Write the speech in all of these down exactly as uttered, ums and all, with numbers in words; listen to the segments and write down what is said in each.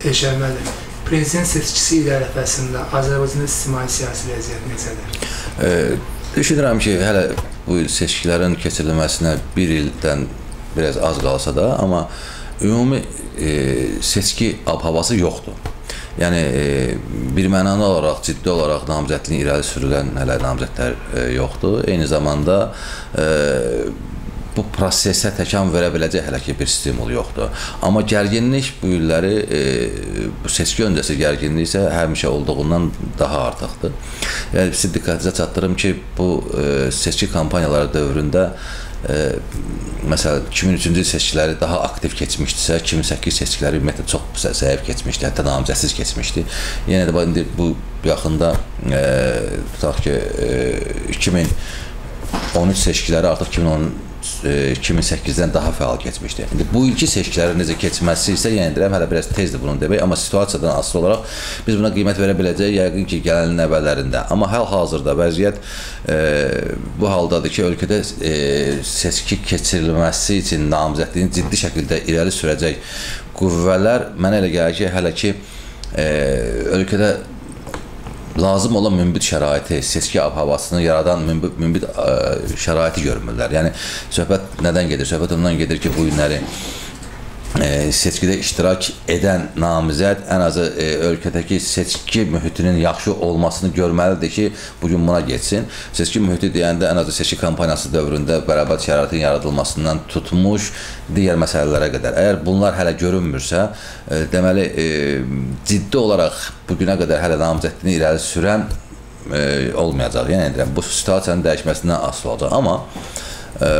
Elşən müəllim, prezident seçkisi ilə ərəfəsində Azərbaycanda ictimai-siyasi vəziyyət necədir? E, düşünürəm ki, hələ bu il seçkilərin keçirilməsinə bir ildən biraz az qalsa da, amma ümumi e, seçki ab-havası yoxdur. Yəni, e, bir mənalı olaraq, ciddi olaraq namizədliyin irəli sürülən hələ namizədlər e, yoxdur. Eyni zamanda e, bu prosesə təkan verə biləcək hələ ki bir stimul yoxdur. Amma gərginlik bu illəri, e, bu seçki öncəsi gərginlik isə həmişə olduğundan daha artıqdır. Yəni, siz diqqətinizə çatdırım ki, bu e, seçki kampaniyaları dövründə e, məsələn, iki min üçüncü il seçkiləri daha aktiv keçmişdisə, iki min səkkiz seçkiləri ümumiyyətlə çox zəif keçmişdi, hətta namizədsiz keçmişdi. Yenə də indi bu yaxında e, tutaq ki, e, iki min on üç seçkiləri artıq iki min on iki min səkkizdən daha fəal keçmişdi. İndi bu ilki seçkilərin necə keçməsi isə yenə deyirəm, hələ biraz tezdir bunu demək, amma situasiyadan asılı olaraq biz buna qiymət verə biləcəyik yəqin ki, gələn əvvəllərində. Amma hal-hazırda vəziyyət e, bu haldadır ki, ölkədə e, seçki keçirilməsi üçün namizədliyin ciddi şəkildə irəli sürəcək qüvvələr mənə elə gəlir ki, hələ ki e, ölkədə lazım olan münbit şəraiti, seçki ab-havasını yaradan münbit, münbit ə, şəraiti görmürlər. Yəni, söhbət nədən gedir? Söhbət ondan gedir ki, bu günləri e, seçkidə iştirak edən namizəd ən azı e, ölkədəki seçki mühitinin yaxşı olmasını görməlidir ki, bugün buna geçsin. Seçki mühiti deyəndə ən azı seçki kampaniyası dövründə bərabər şəraitin yaradılmasından tutmuş digər məsələlərə qədər. Əgər bunlar hələ görünmürsə, e, deməli, e, ciddi olaraq bugünə qədər hələ namizədliyini irəli sürən e, olmayacaq. Yəni, deyirəm, bu situasiyanın dəyişməsindən asılı olacaq. Amma e,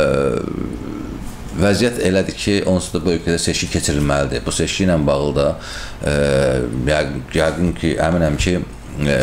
vəziyyət elədir ki, onsuz da bu ölkədə seçki keçirilməlidir. Bu seçki ilə bağlı da e, yəqin ki, əminəm ki, e,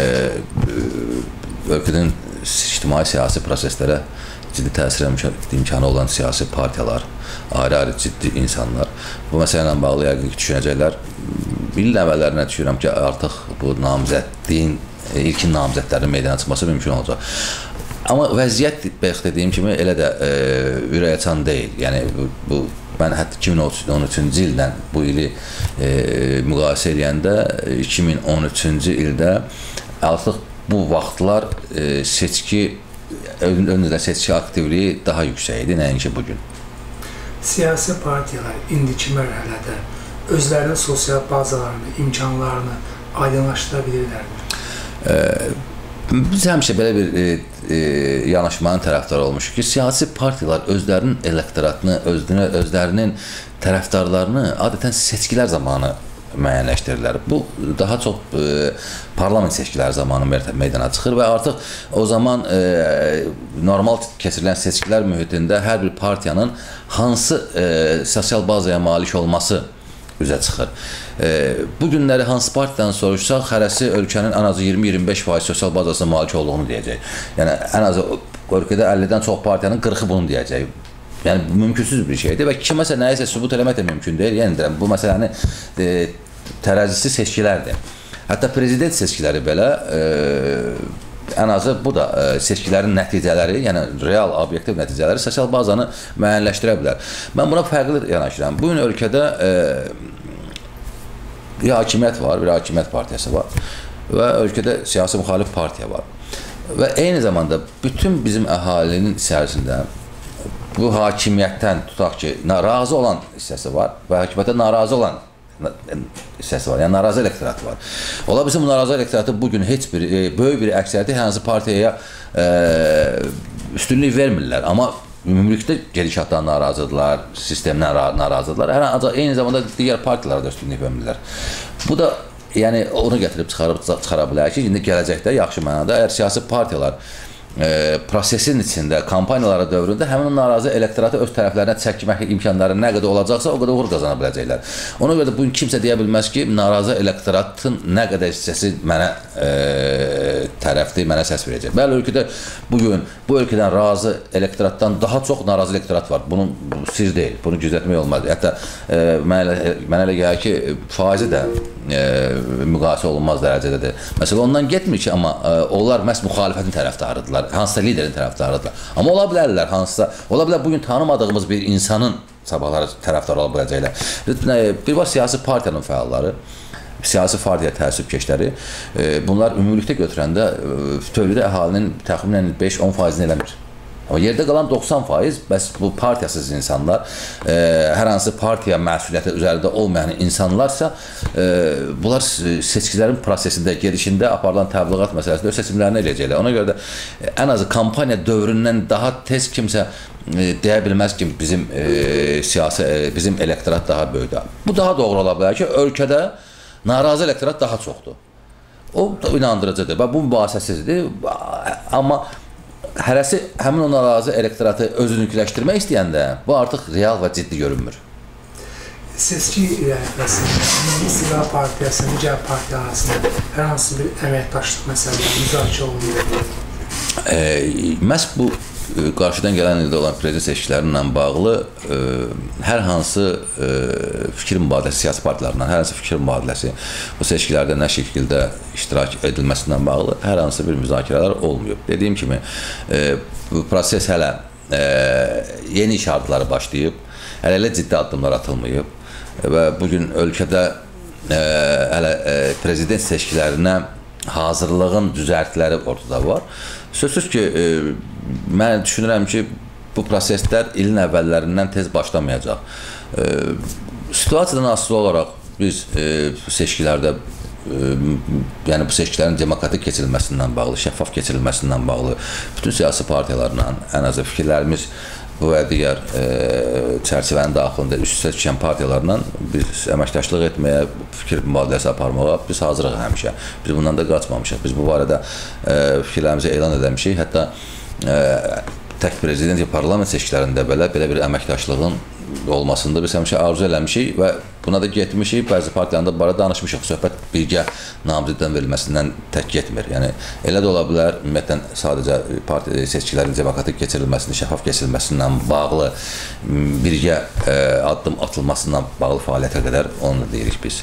ölkənin ictimai-siyasi proseslərə ciddi təsir imkanı olan siyasi partiyalar, ayrı-ayrı ciddi insanlar bu məsələ ilə bağlı yəqin ki, düşünəcəklər. İlin əvvəllərinə düşünürəm ki, artıq bu namizədliyin, ilkin namizədlərin meydana çıxması mümkün olacaq. Amma vəziyyət, bəx dediyim kimi, elə də e, ürəkaçan deyil. Yəni, bu, bu mən hətta iki min on üçüncü ildən bu ili e, müqayisə edəndə iki min on üçüncü ildə artıq bu vaxtlar e, seçki, önündə seçki aktivliyi daha yüksək idi, nəinki bugün. Siyasi partiyalar indiki mərhələdə özlərinin sosial bazalarını, imkanlarını aydınlaşdıra bilirlərdir. E, Biz həmişə belə bir e, e, yanaşmanın tərəfdarı olmuşuq ki, siyasi partiyalar özlərinin elektoratını, özünə, özlərinin tərəfdarlarını adətən seçkilər zamanı müəyyənləşdirirlər. Bu daha çox e, parlament seçkiləri zamanı meydana çıxır və artıq o zaman e, normal keçirilən seçkilər mühitində hər bir partiyanın hansı e, sosial bazaya malik olması üzə çıxır. E, bu günləri hansı partiyadan soruşsaq, hərəsi ölkənin ən azı iyirmi iyirmi beş faiz sosial bazasına malik olduğunu deyəcək. Yəni, ən azı ölkədə əllidən çox partiyanın qırxı bunu deyəcək. Yəni, mümkünsüz bir şeydir və kiməsə nəyisə sübut eləmək də mümkün deyil. Yəni, bu məsələni e, tərəzisi seçkilərdir. Hətta prezident seçkiləri belə e, ən azı bu da e, seçkilərin nəticələri, yəni real, obyektiv nəticələri sosial bazanı müəyyənləşdirə bilər. Mən buna fərqli yanaşıram. Bu gün ölkədə e, bir hakimiyyət var, bir hakimiyyət partiyası var və ölkədə siyasi müxalif partiya var. Və eyni zamanda bütün bizim əhalinin içərisində bu hakimiyyətdən tutaq ki, razı olan hissəsi var və hakimiyyətə narazı olan hissəsi var, yəni narazı elektoratı var. Ola bilsin, bu narazı elektoratı bugün heç bir, e, böyük bir əksəriyyəti hansı partiyaya e, üstünlük vermirlər, amma ümumilikdə gedişatdan narazıdırlar, sistemdən narazıdırlar, ancaq eyni zamanda digər partiyalara da üstünlük vermirlər. Bu da yəni onu gətirib çıxarıb çıxara bilər ki, indi gələcəkdə yaxşı mənada əgər siyasi partiyalar E, prosesin içində, kampaniyalara dövründə həmin narazı elektoratı öz tərəflərinə çəkmək imkanları nə qədər olacaqsa, o qədər uğur qazana biləcəklər. Ona görə də bugün kimsə deyə bilməz ki, narazı elektoratın nə qədər hissəsi mənə e, tərəfdir, mənə səs verəcək. Bəli, ölkədə bugün bu ölkədən razı elektoratdan daha çox narazı elektorat var. Bunun bu, sir deyil, bunu gizlətmək olmaz. Hətta e, mənə elə gəlir ki, faizi də e, müqayisə olunmaz dərəcədədir. Məsələn, ondan getmir ki, amma e, onlar məhz müxalifətin tərəfdarıdırlar. Hansısa liderin tərəfdarıdırlar. Amma ola bilərlər hansısa, ola bilər bugün tanımadığımız bir insanın sabahları tərəfdar ola biləcəklər. Bir var siyasi partiyanın fəalları. siyasi partiya təəssübkeşləri bunlar ümumilikdə götürəndə bütövlükdə əhalinin təxminən beş on faizini eləmir. Amma yerdə qalan doxsan faiz, bəs bu partiyasız insanlar, e, hər hansı partiya məsuliyyəti üzərində olmayan insanlarsa, e, bunlar seçkilərin prosesində, gedişində aparılan təbliğat məsələsində öz seçimlərini eləyəcəklər. Ona görə də ən azı kampaniya dövründən daha tez kimsə e, deyə bilməz ki, bizim e, siyasi, e, bizim elektorat daha böyükdür. Bu daha doğru ola bilər ki, ölkədə narazı elektorat daha çoxdur. O inandırıcıdır və bu mübahisəsizdir, amma hərəsi həmin o narazı elektoratı özünükləşdirmək istəyəndə bu artıq real və ciddi görünmür. Seçki irəlifəsində Milli İstiqlal Partiyası, digər partiya arasında hər hansı bir əməkdaşlıq məsələləri müzakirə olunur. E, məhz bu qarşıdan gələn ildə olan prezident seçkilərlə bağlı e, hər hansı e, fikir mübadiləsi, siyasi partiyalarından hər hansı fikir mübadiləsi bu seçkilərdə nə şəkildə iştirak edilməsindən bağlı hər hansı bir müzakirələr olmayıb. Dediyim kimi, e, bu proses hələ e, yeni işarətləri başlayıb, hələ elə ciddi addımlar atılmayıb və bugün ölkədə e, hələ e, prezident seçkilərinə hazırlığın düzəltləri ortada var. Sözsüz ki, e, mən düşünürəm ki, bu proseslər ilin əvvəllərindən tez başlamayacaq. E, situasiyadan asılı olaraq biz e, seçkilərdə, e, yəni bu seçkilərin demokratik keçirilməsindən bağlı, şəffaf keçirilməsindən bağlı bütün siyasi partiyalarla ən azı fikirlərimiz bu və digər e, çərçivənin daxilində üst-üstə düşən partiyalarla biz əməkdaşlıq etməyə, fikir mübadiləsi aparmağa biz hazırıq həmişə. Biz bundan da qaçmamışıq. Biz bu barədə e, fikirlərimizi elan edəmişik. Hətta e, tək prezident ya parlament seçkilərində belə, belə bir əməkdaşlığın olmasında biz həmişə arzu eləmişik və buna da getmişik. Bəzi partiyalarında bu barədə danışmışıq. Söhbət birgə namizəddən verilməsindən tək getmir. Yəni, elə də ola bilər, ümumiyyətlə sadəcə partiya seçkilərin demokratik keçirilməsinin, şəffaf keçirilməsindən bağlı birgə e, addım atılmasından bağlı fəaliyyətə qədər onu da deyirik biz.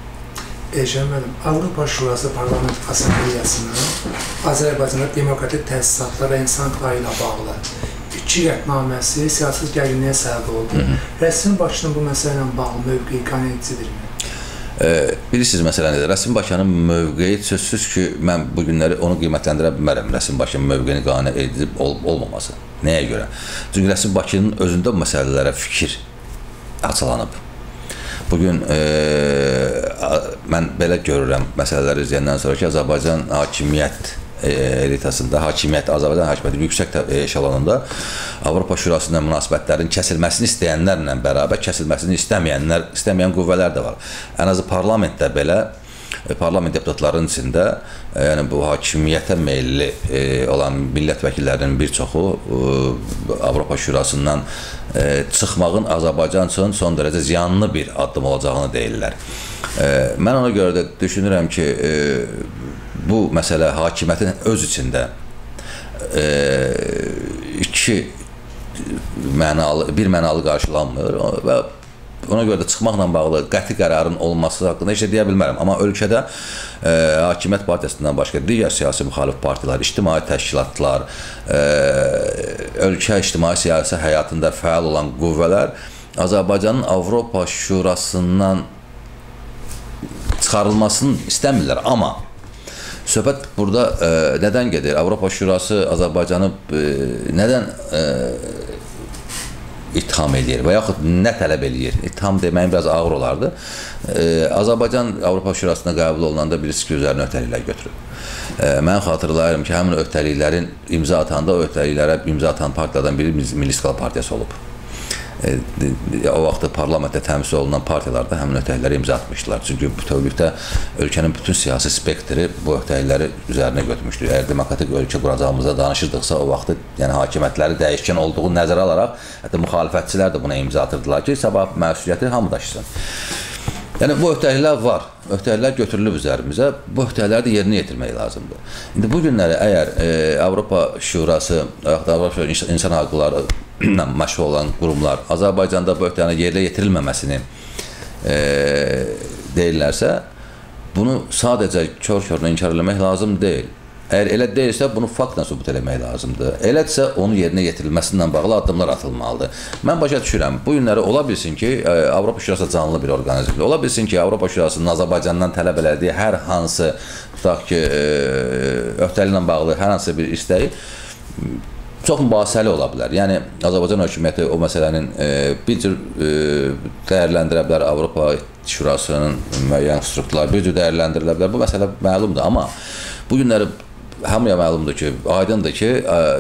Elşən müəllim, Avropa Şurası Parlament Assambleyasının Azərbaycanda demokratik təsisatlar və insan hüquqları ilə bağlı iki qətnaməsi siyasi gərginliyə səbəb oldu. Rəsmi Bakının bu məsələ ilə bağlı mövqeyi qane edicidirmi? E, bilirsiniz məsələn nədir? Rəsmi Bakının mövqeyi sözsüz ki, mən bu günləri onu qiymətləndirə bilmərəm. Rəsmi Bakının mövqeyini qane edilib ol olmaması. Nəyə görə? Çünki Rəsmi Bakının özündə bu məsələlərə fikir açılanıb. Bugün e, mən belə görürəm məsələləri izləyəndən sonra ki, Azərbaycan hakimiyyət e, elitasında, hakimiyyət, Azərbaycan hakimiyyəti yüksək eşelonunda Avropa Şurasının münasibətlərin kəsilməsini istəyənlərlə bərabər kəsilməsini istəməyənlər, istəməyən qüvvələr də var. Ən azı parlamentdə belə, parlament deputatlarının içində yəni bu hakimiyyətə meyilli e, olan millət vəkillərinin bir çoxu e, Avropa Şurasından e, çıxmağın Azərbaycan üçün son dərəcə ziyanlı bir addım olacağını deyirlər. E, mən ona görə də düşünürəm ki, e, bu məsələ hakimiyyətin öz içində e, iki mənalı, bir mənalı qarşılanmır və ona görə də çıxmaqla bağlı qəti qərarın olması haqqında heç də deyə bilmərəm. Amma ölkədə e, hakimiyyət partiyasından başqa digər siyasi müxalif partiyalar, ictimai təşkilatlar, e, ölkə ictimai siyasi həyatında fəal olan qüvvələr Azərbaycanın Avropa Şurasından çıxarılmasını istəmirlər. Amma söhbət burada e, nədən gedir? Avropa Şurası Azərbaycanı e, nədən e, itham edir və yaxud nə tələb edir? İtham deməyin biraz ağır olardı. Ee, Azərbaycan Avropa Şurasına qəbul olunanda bilirsiniz ki, üzərinə öhdəliklər götürüb. Ee, mən xatırlayıram ki, həmin öhdəliklərin imza atanda o öhdəliklərə imza atan partiyadan biri Milli İstiqlal Partiyası olub. Ee, o vaxtda parlamentdə təmsil olunan partiyalar da həmin öhdəliklərə imza atmışdılar. Çünki bütövlükdə ölkənin bütün siyasi spektri bu öhdəlikləri üzərinə götürmüşdür. Əgər demokratik ölkə quracağımızda danışırdıqsa, o vaxtda yəni hakimiyyətləri dəyişkən olduğu nəzərə alaraq, hətta müxalifətçilər də buna imza atırdılar ki, sabah məsuliyyəti hamı daşısın. Yəni bu öhdəliklər var, öhdəliklər götürülüb üzərimizə, bu öhdəlikləri də yerinə yetirmək lazımdır. İndi bu günləri əgər e, Avropa Şurası, Avropa İnsan Hüquqları ilə məşğul olan qurumlar Azərbaycanda bu öhdəliklərin yerinə yetirilməməsini e, deyirlərsə, bunu sadəcə kör-körünə inkar eləmək lazım deyil. Əgər elə deyilsə, bunu faktla sübut eləmək lazımdır. Elədirsə, onun yerinə yetirilməsindən bağlı addımlar atılmalıdır. Mən başa düşürəm, bu günləri ola bilsin ki, Avropa Şurası canlı bir orqanizmdir. Ola bilsin ki, Avropa Şurasının Azərbaycandan tələb elədiyi hər hansı, tutaq ki, öhdəliklə bağlı hər hansı bir istəyi çox mübahisəli ola bilər. Yəni, Azərbaycan hökuməti o məsələnin bir cür dəyərləndirə bilər, Avropa Şurasının müəyyən strukturları bir cür dəyərləndirilə bilər. Bu məsələ məlumdur, amma bu günləri hamıya məlumdur ki, aydındır ki,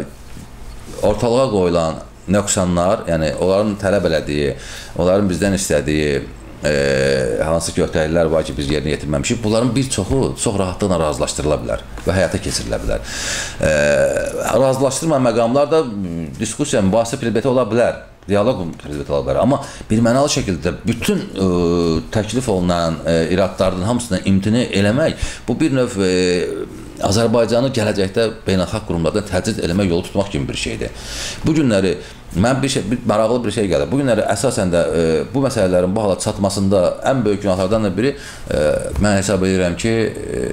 ortalığa qoyulan nöqsanlar, yəni onların tələb elədiyi, onların bizdən istədiyi e, hansı ki, öhdəliklər var ki, biz yerinə yetirməmişik, bunların bir çoxu çox rahatlıqla razılaşdırıla bilər və həyata keçirilə bilər. E, razılaşdırma məqamlar da diskusiya, mübahisə predmeti ola bilər. Diyaloq predmeti ola bilər. Amma bir mənalı şəkildə bütün e, təklif olunan e, iradlardan hamısına imtina eləmək, bu bir növ e, Azərbaycanı gələcəkdə beynəlxalq qurumlardan təcrid eləmək yolu tutmaq kimi bir şeydir. Bu günləri mən bir şey, bir maraqlı bir şey gəlir. Bu günləri əsasən də e, bu məsələlərin bu hala çatmasında ən böyük günahlardan da biri e, mən hesab edirəm ki, e,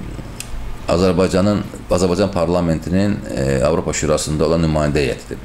Azərbaycanın, Azərbaycan parlamentinin e, Avropa Şurasında olan nümayəndə heyətidir.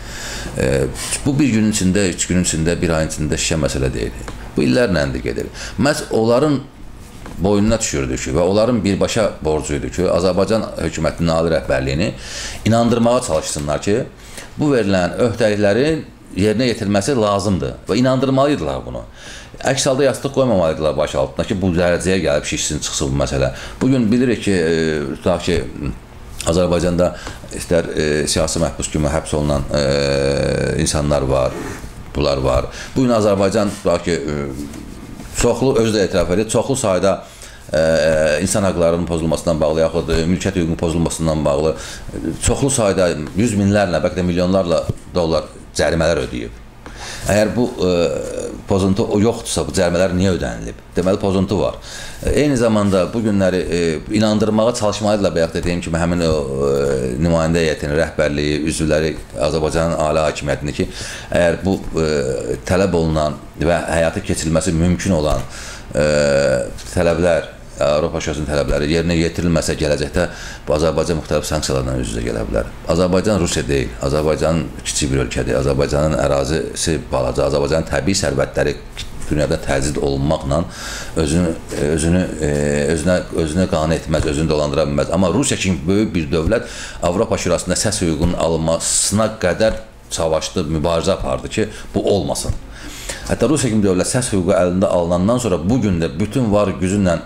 E, bu bir günün içində, üç günün içində, bir ayın içində şişən məsələ deyil. Bu illərlə də gedir. Məhz onların boynuna düşürdü ki və onların birbaşa borcuydu ki, Azərbaycan hökumətinin ali rəhbərliyini inandırmağa çalışsınlar ki, bu verilən öhdəliklərin yerinə yetirməsi lazımdır və inandırmalıydılar bunu. Əks halda yastıq qoymamalıydılar baş altına ki, bu dərəcəyə gəlib şişsin, çıxsın bu məsələ. Bugün bilirik ki, tutaq ki, Azərbaycanda istər e, siyasi məhbus kimi həbs olunan e, insanlar var, bunlar var. Bugün Azərbaycan, tutaq ki, e, çoxlu, özü də etiraf edir, çoxlu sayda e, insan haqlarının pozulmasından bağlı, yaxud mülkiyyət hüququnun pozulmasından bağlı çoxlu sayda yüz minlərlə, bəlkə də milyonlarla dollar cərimələr ödəyib. Əgər bu e, pozuntu o yoxdursa, bu cərimələr niyə ödənilib? Deməli, pozuntu var. E, eyni zamanda bu günləri e, inandırmağa çalışmalıydılar, bayaq dediyim kimi, həmin o e, nümayəndə heyətinin rəhbərliyi, üzvləri Azərbaycanın ali hakimiyyətini ki, əgər bu e, tələb olunan və həyata keçirilməsi mümkün olan e, tələblər, Avropa Şurasının tələbləri yerinə yetirilməsə gələcəkdə bu Azərbaycan müxtəlif sanksiyalarla üz-üzə gələ bilər. Azərbaycan Rusiya deyil, Azərbaycan kiçik bir ölkədir, Azərbaycanın ərazisi balaca, Azərbaycanın təbii sərvətləri dünyada təzid olunmaqla özünü, özünü, özünə, özünə qane etməz, özünü dolandıra bilməz. Amma Rusiya kimi böyük bir dövlət Avropa Şurasında səs hüququnun alınmasına qədər savaşdı, mübarizə apardı ki, bu olmasın. Hətta Rusiya kimi dövlət səs hüququ əlində alınandan sonra bugün də bütün var gücünlə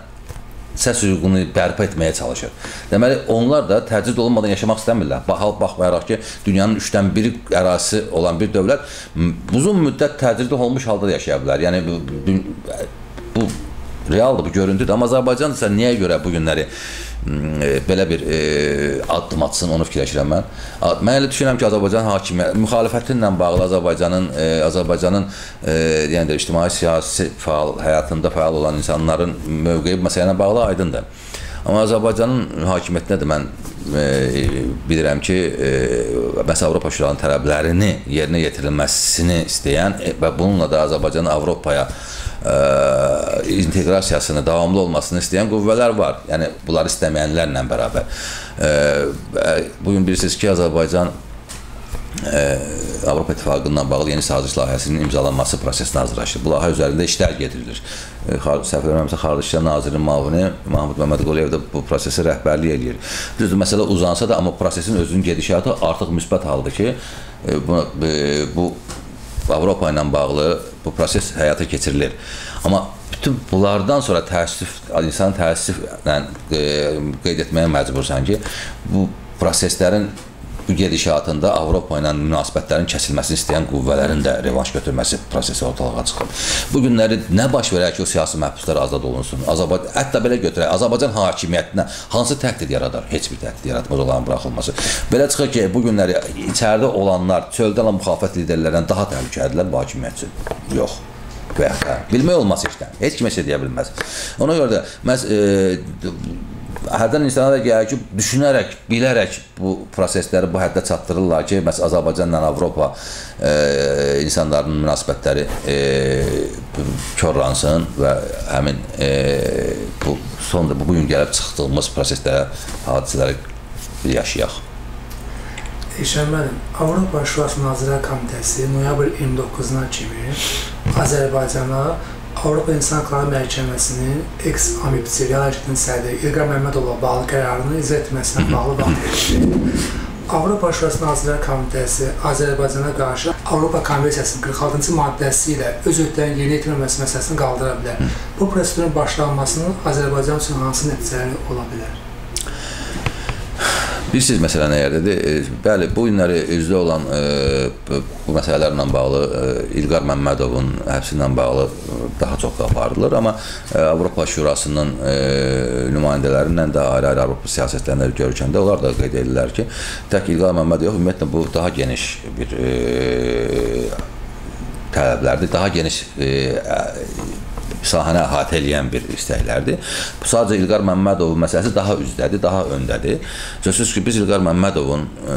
səs hüququnu bərpa etməyə çalışır. Deməli, onlar da təcrid olunmadan yaşamaq istəmirlər. Baxal baxmayaraq ki, dünyanın üçdən biri ərazisi olan bir dövlət uzun müddət təcrid olmuş halda da yaşaya bilər. Yəni, bu, bu realdır, bu görüntüdür. Amma Azərbaycan isə niyə görə bu günləri belə bir e, addım atsın, onu fikirləşirəm mən. Mən elə düşünürəm ki, Azərbaycan hakimiyyəti, müxalifətinlə bağlı Azərbaycanın, e, Azərbaycanın e, yəni də ictimai siyasi faal, həyatında fəal olan insanların mövqeyi məsələyə bağlı aydındır. Amma Azərbaycanın hakimiyyətinə də mən e, bilirəm ki, e, məsələn, Avropa Şurasının tələblərini yerinə yetirilməsini istəyən e, və bununla da Azərbaycanın Avropaya Ə, inteqrasiyasını, davamlı olmasını istəyən qüvvələr var. Yəni, bunları istəməyənlərlə bərabər. Ə, bugün bilirsiniz ki, Azərbaycan ə, Avropa İttifaqından bağlı yeni saziş layihəsinin imzalanması prosesinə hazırlaşır. Bu layihə üzərində işlər gedirilir. Səhv eləmirəmsə, Xarici İşlər Nazirinin müavini Mahmud Məmmədquluyev də bu prosesi rəhbərlik edir. Düzdür, məsələ uzansa da, amma prosesin özünün gedişatı artıq müsbət haldır ki, bu, bu Avropa ilə bağlı bu proses həyata keçirilir. Amma bütün bunlardan sonra təəssüf, insan təəssüflə e, qeyd etməyə məcbursan ki, bu proseslərin bu gedişatında Avropa ilə münasibətlərin kəsilməsini istəyən qüvvələrin də revanş götürməsi prosesi ortalığa çıxıb. Bu günləri nə baş verər ki, o siyasi məhbuslar azad olunsun? Azərbaycan, hətta belə götürək, Azərbaycan hakimiyyətinə hansı təhdid yaradar? Heç bir təhdid yaratmaz onların buraxılması. Belə çıxır ki, bu günləri içəridə olanlar, çöldə olan müxalifət liderlərindən daha təhlükəlidirlər bu hakimiyyət üçün. Yox. Və ya, bilmək olmaz işdən. Heç kimə şey deyə bilməz. Ona görə də məhz e, hərdən insana da gəlir ki, düşünərək, bilərək bu prosesləri bu həddə çatdırırlar ki, məsələn, Azərbaycanla Avropa e, insanların münasibətləri e, korlansın və həmin e, bu bu son bu gün gəlib çıxdığımız proseslərə, hadisələrə yaşayaq. Eşən müəllim, Avropa Şurası Nazirlər Komitəsi noyabr iyirmi doqquzuna kimi Azərbaycana Avropa İnsan Hüquqları Məhkəməsinin ex-amibçi Real Hərəkatının sədri İlqar Məmmədovla bağlı qərarını icra etməsinə bağlı vaxt verildi. Avropa Şurası Nazirlər Komitəsi Azərbaycana qarşı Avropa Konvensiyasının qırx altıncı maddəsi ilə öz öhdələrini yerinə yetirməməsi məsələsini qaldıra bilər. Bu prosedurun başlanmasının Azərbaycan üçün hansı nəticələri ola bilər? Bilirsiniz, məsələ nəyərdədir? Bəli, bu günləri üzrə olan e, bu məsələlərlə bağlı e, İlqar Məmmədovun həbsi ilə bağlı daha çox aparılır, amma e, Avropa Şurasının e, nümayəndələrindən də ayrı-ayrı Avropa siyasətlərində görükəndə onlar da qeyd edirlər ki, tək İlqar Məmmədov ümumiyyətlə bu daha geniş bir e, tələblərdir, daha geniş e, sahəni əhatə eləyən bir istəklərdir. Bu sadəcə İlqar Məmmədovun məsələsi daha üzdədir, daha öndədir. Sözsüz ki, biz İlqar Məmmədovun e,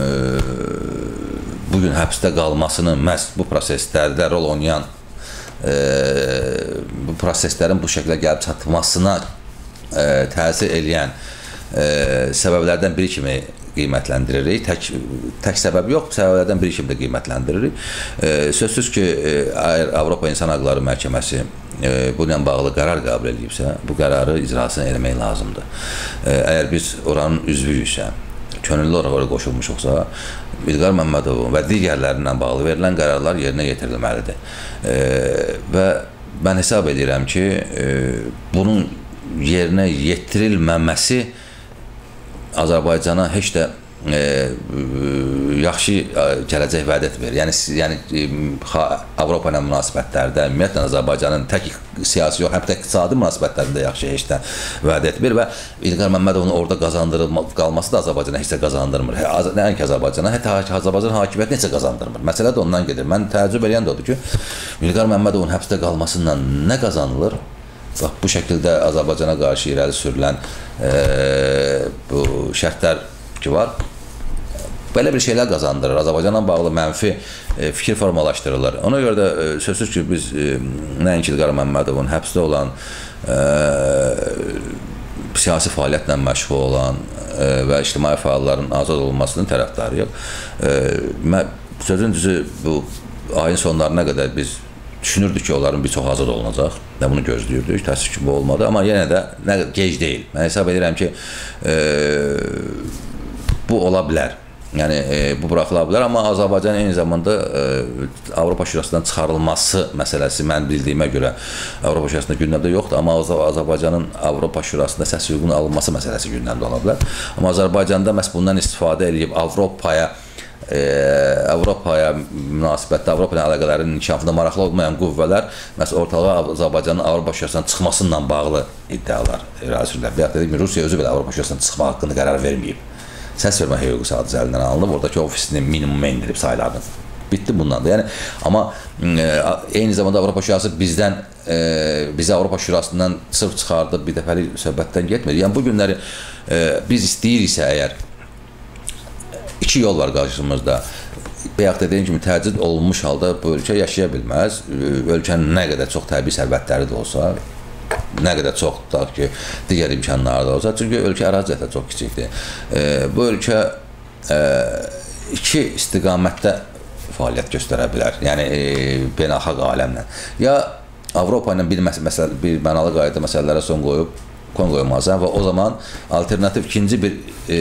bugün həbsdə qalmasını məhz bu proseslərdə rol oynayan e, bu proseslərin bu şəkildə gəlib çatmasına e, təsir eləyən e, səbəblərdən biri kimi qiymətləndiririk. Tək, tək səbəb yox, səbəblərdən biri kimi də qiymətləndiririk. E, sözsüz ki, e, Avropa İnsan Hüquqları Məhkəməsi e, bununla bağlı qərar qəbul edibsə, bu qərarı icrasını eləmək lazımdır. E, əgər biz oranın üzvüyüksə, könüllü olaraq oraya qoşulmuşuqsa, İlqar Məmmədovun və digərlərindən bağlı verilən qərarlar yerinə yetirilməlidir. E, və mən hesab edirəm ki, e, bunun yerinə yetirilməməsi Azərbaycana heç də e, yaxşı gələcək vəd etmir. Yəni, yəni Avropa ilə münasibətlərdə, ümumiyyətlə Azərbaycanın tək siyasi yox, həm də iqtisadi münasibətlərində yaxşı heç də vəd etmir və İlqar Məmmədovun orada qazandırılması qalması da Azərbaycana heç də qazandırmır. Nəinki Azərbaycana, hətta Azərbaycan hakimiyyəti heç də qazandırmır. Məsələ də ondan gedir. Mən təəccüb eləyən də odur ki, İlqar Məmmədovun həbsdə qalmasından nə qazanılır? Bax, bu şəkildə Azərbaycana qarşı irəli sürülən e, bu şərtlər ki var, belə bir şeylər qazandırır. Azərbaycanla bağlı mənfi e, fikir formalaşdırılır. Ona görə də e, sözsüz ki, biz e, nəinki İlqar Məmmədovun həbsdə olan, e, siyasi fəaliyyətlə məşğul olan e, və ictimai fəalların azad olunmasının tərəfdarıyıq. E, sözün düzü, bu ayın sonlarına qədər biz düşünürdük ki, onların bir çox azad olunacaq və bunu gözləyirdik. Təəssüf ki, bu olmadı, amma yenə də nə, gec deyil. Mən hesab edirəm ki, e, bu ola bilər. Yəni, e, bu buraxıla bilər, amma Azərbaycan eyni zamanda e, Avropa Şurasından çıxarılması məsələsi mən bildiyimə görə Avropa Şurasında gündəmdə yoxdur, amma Azərbaycanın Avropa Şurasında səs hüququnun alınması məsələsi gündəmdə ola bilər. Amma Azərbaycanda məhz bundan istifadə edib Avropaya E, Avropaya münasibətdə, Avropa ilə əlaqələrin inkişafında maraqlı olmayan qüvvələr məhz ortalığa Azərbaycanın Avropa Şurasından çıxmasıyla bağlı iddialar irəli sürürlər. Bayaq dedik ki, Rusiya özü belə Avropa Şurasından çıxmaq haqqında qərar verməyib. Səs vermə hüququ sadəcə əlindən alınıb, oradakı ofisini minimuma indirib saylarını. Bitdi bundan da. Yəni, amma e, eyni zamanda Avropa Şurası bizdən, e, bizi Avropa Şurasından sırf çıxardıb bir dəfəlik söhbətdən getmir. Yəni, bu günləri e, biz istəyiriksə əgər, İki yol var qarşımızda. Bayaq dediyim kimi təcrid olunmuş halda bu ölkə yaşaya bilməz. Ölkənin nə qədər çox təbii sərvətləri də olsa, nə qədər çox da ki, digər imkanları da olsa, çünki ölkə ərazi cəhətdən çox kiçikdir. E, bu ölkə e, iki istiqamətdə fəaliyyət göstərə bilər. Yəni e, beynəlxalq aləmlə. Ya Avropa ilə bir, məsələ, bir mənalı qayda məsələlərə son qoyub qoyulmazsan və o zaman alternativ ikinci bir e,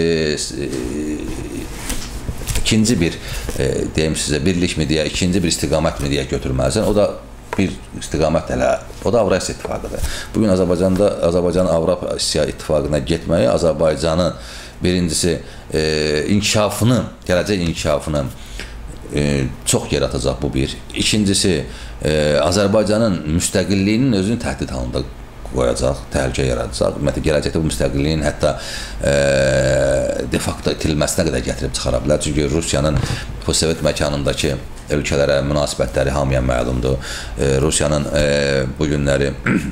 e, ikinci bir, e, deyim sizə, birlik mi deyə, ikinci bir istiqamət mi deyə götürməlisən. O da bir istiqamət hələ, o da Avrasiya İttifaqıdır. Bugün Azərbaycanda, Azərbaycanın Avrasiya İttifaqına getməyi Azərbaycanın birincisi e, inkişafını, gələcək inkişafını e, çox yaratacaq bu bir. İkincisi, e, Azərbaycanın müstəqilliyinin özünü təhdid halında qoyacaq, təhlükə yaradacaq. Ümumiyyətlə, gələcəkdə bu müstəqilliyin hətta e, de facto itilməsinə qədər gətirib çıxara bilər. Çünki Rusiyanın postsovet məkanındakı ölkələrə münasibətləri hamıya məlumdur. E, Rusiyanın e, bu günləri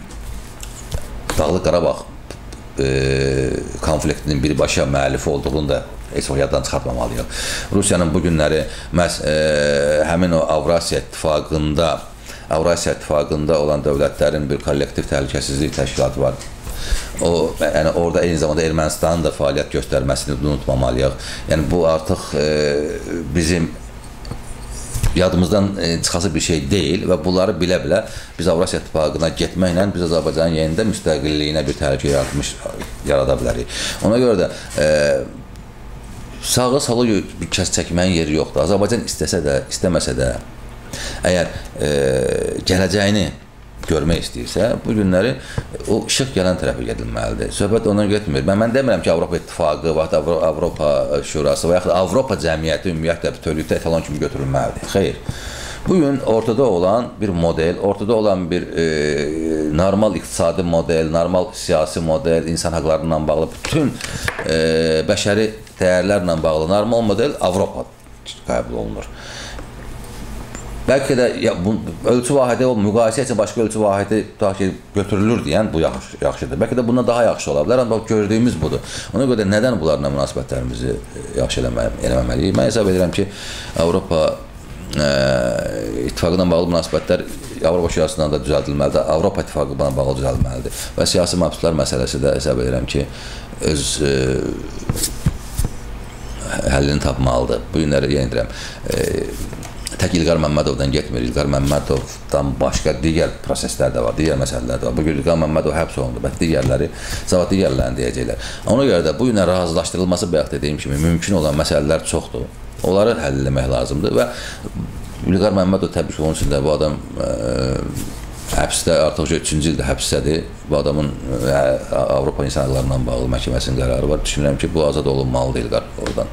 Dağlıq Qarabağ e, konfliktinin birbaşa müəllifi olduğunu da heç o yaddan çıxartmamalıyıq. Rusiyanın bu günləri məhz e, həmin o Avrasiya İttifaqında Avrasiya İttifaqında olan dövlətlərin bir kollektiv təhlükəsizlik təşkilatı var. O, yəni orada eyni zamanda Ermənistanın da fəaliyyət göstərməsini unutmamalıyıq. Yəni bu artıq e, bizim yadımızdan çıxası bir şey deyil və bunları bilə-bilə biz Avrasiya İttifaqına getməklə biz Azərbaycanın yenində müstəqilliyinə bir təhlükə yaratmış, yarada bilərik. Ona görə də e, sağa sola bir kəs çəkməyin yeri yoxdur. Azərbaycan istəsə də, istəməsə də, əgər e, gələcəyini görmək istəyirsə, bu günləri o işıq gələn tərəfə gedilməlidir. Söhbət ondan getmir. Mən, mən demirəm ki, Avropa İttifaqı, Avro Avropa Şurası və yaxud Avropa cəmiyyəti ümumiyyətlə bütövlükdə etalon kimi götürülməlidir. Xeyr. Bugün ortada olan bir model, ortada olan bir e, normal iqtisadi model, normal siyasi model, insan haqlarından bağlı bütün e, bəşəri dəyərlərlə bağlı normal model Avropa qəbul olunur. Bəlkə də ya, bu, ölçü vahidi, o müqayisə üçün başqa ölçü vahidi ki, götürülür deyən bu yaxşı, yaxşıdır. Bəlkə də bundan daha yaxşı ola bilər, amma gördüyümüz budur. Ona görə də nədən bunlarla münasibətlərimizi yaxşı eləməməliyik? Mən hesab edirəm ki, Avropa e, İttifaqı ilə bağlı münasibətlər Avropa Şurasından da düzəldilməlidir, Avropa İttifaqı ilə bağlı düzəldilməlidir və siyasi məhbuslar məsələsi də hesab edirəm ki, öz e, həllini tapmalıdır. Bu günləri yenə deyirəm, e, tək İlqar Məmmədovdan getmir. İlqar Məmmədovdan başqa digər proseslər də var, digər məsələlər də var. Bugün İlqar Məmmədov həbs olundu, bəs digərləri, sabah digərlərini deyəcəklər. Ona görə də bu günə razılaşdırılması bayaq dediyim kimi mümkün olan məsələlər çoxdur. Onları həll etmək lazımdır və İlqar Məmmədov təbii ki, onun üçün də bu adam ə, həbsdə, artıq üçüncü ildə həbsdədir. Bu adamın ə, Avropa İnsan Haqlarından bağlı məhkəməsinin qərarı var. Düşünürəm ki, bu azad olunmalıdır İlqar oradan.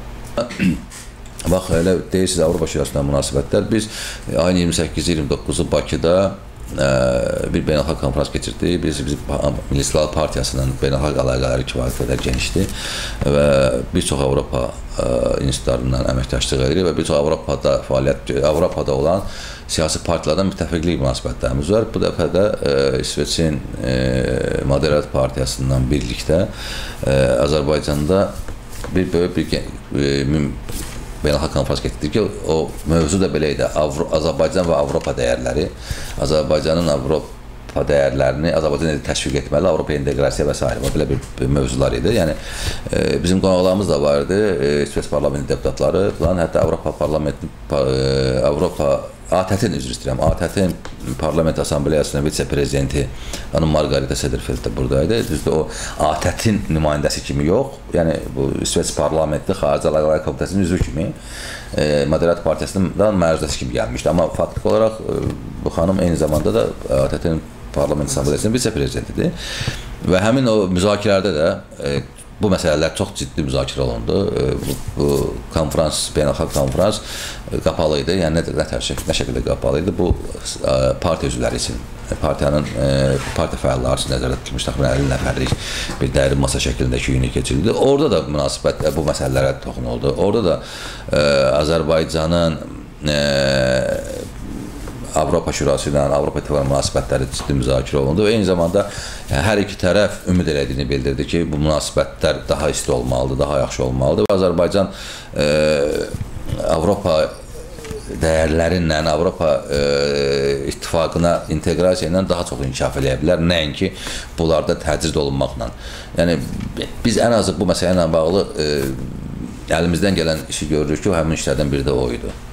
Bax, elə deyirsiniz Avropa Şurasından münasibətlər. Biz ayın iyirmi səkkizi iyirmi doqquzu Bakıda ə, bir beynəlxalq konferans keçirdik. Biz, biz Milli İstiqlal Partiyasının beynəlxalq əlaqələri kifayət qədər genişdir və bir çox Avropa ə, institutlarından əməkdaşlıq edirik və bir çox Avropada fəaliyyət, Avropada olan siyasi partiyalardan müttəfiqlik münasibətlərimiz var. Bu dəfə də ə, İsveçin ə, Moderat Partiyasından birlikdə ə, Azərbaycanda bir böyük bir ə, beynəlxalq konferans getdik ki, o mövzu da belə idi. Avro Azərbaycan və Avropa dəyərləri, Azərbaycanın Avropa dəyərlərini Azərbaycan təşviq etməli, Avropa inteqrasiya və s. belə bir, bir mövzular idi. Yəni e, bizim qonaqlarımız da vardı, e, İsveç parlamenti deputatları falan, hətta Avropa parlamenti, e, Avropa A T T-in üzr istəyirəm, A T T-in Parlament Assambleyasının vitse-prezidenti hanım Margarita Sederfeld də buradaydı. Düzdür, o A T T-in nümayəndəsi kimi yox, yəni bu İsveç Parlamenti Xarici Əlaqələr Komitəsinin üzvü kimi, e, Moderat Partiyasından məruzəsi kimi gəlmişdi. Amma faktiki olaraq e, bu xanım eyni zamanda da A T T-in Parlament Assambleyasının vitse-prezidentidir və həmin o müzakirələrdə də e, bu məsələlər çox ciddi müzakirə olundu. Bu, bu konferans, beynəlxalq konferans qapalı idi, yəni nə, nə, nə şəkildə qapalı idi. Bu partiya üzvləri üçün, partiyanın, partiya fəalları üçün nəzərdə tutulmuş təxminən əlli nəfərlik bir dərin masa şəklindəki yeni keçirildi. Orada da münasibət bu məsələlərə toxunuldu. Orada da ə, Azərbaycanın ə, Avropa Şurası ilə Avropa İttifaqı münasibətləri ciddi müzakirə olundu və eyni zamanda hər iki tərəf ümid elədiyini bildirdi ki, bu münasibətlər daha isti olmalıdır, daha yaxşı olmalıdır və Azərbaycan e, Avropa dəyərlərinlə, Avropa e, İttifaqına inteqrasiya ilə daha çox inkişaf eləyə bilər, nəinki bunlarda təcrid olunmaqla. Yəni, biz ən azı bu məsələ ilə bağlı e, əlimizdən gələn işi görürük ki, həmin işlərdən biri də o idi.